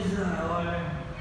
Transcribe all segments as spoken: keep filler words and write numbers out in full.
giời ơi.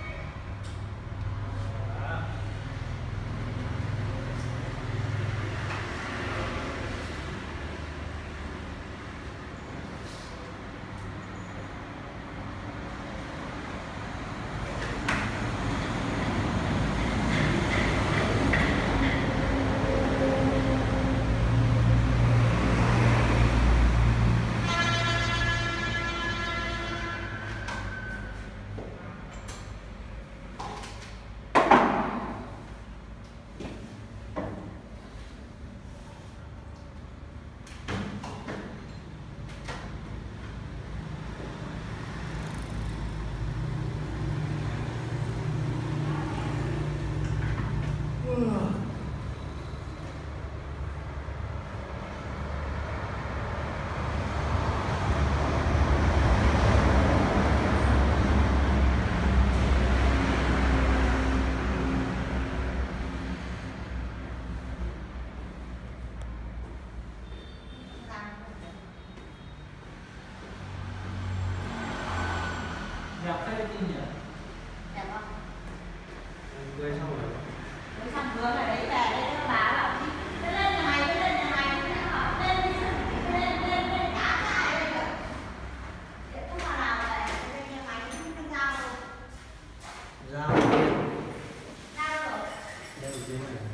Đẹp phết đấy nhỉ? Đẹp không? Cười xong rồi. Mới xong vừa là đấy về đây nó bà bảo chị cứ lên nhà mày, cứ lên nhà mày, cứ hỏi lên đi, cứ lên lên lên cả cái đây kìa. Điện không mà nào về lên nhà mày cũng không giao đâu. Giao. Giao rồi. Đây trên này.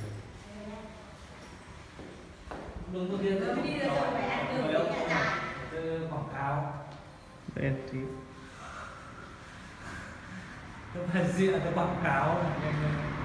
Đường có tiền Rồi mới đi được rồi phải ăn đường đi nhà dài. Từ quảng cáo. Đây tí. Từ phần diện từ quảng cáo.